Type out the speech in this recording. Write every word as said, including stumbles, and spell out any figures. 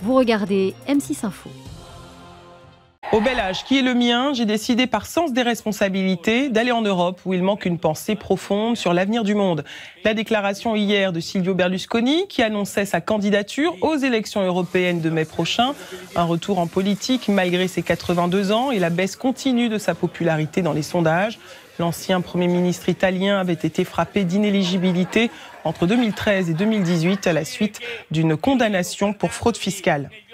Vous regardez M six Info. Au bel âge qui est le mien, j'ai décidé par sens des responsabilités d'aller en Europe où il manque une pensée profonde sur l'avenir du monde. La déclaration hier de Silvio Berlusconi qui annonçait sa candidature aux élections européennes de mai prochain. Un retour en politique malgré ses quatre-vingt-deux ans et la baisse continue de sa popularité dans les sondages. L'ancien Premier ministre italien avait été frappé d'inéligibilité entre deux mille treize et deux mille dix-huit à la suite d'une condamnation pour fraude fiscale.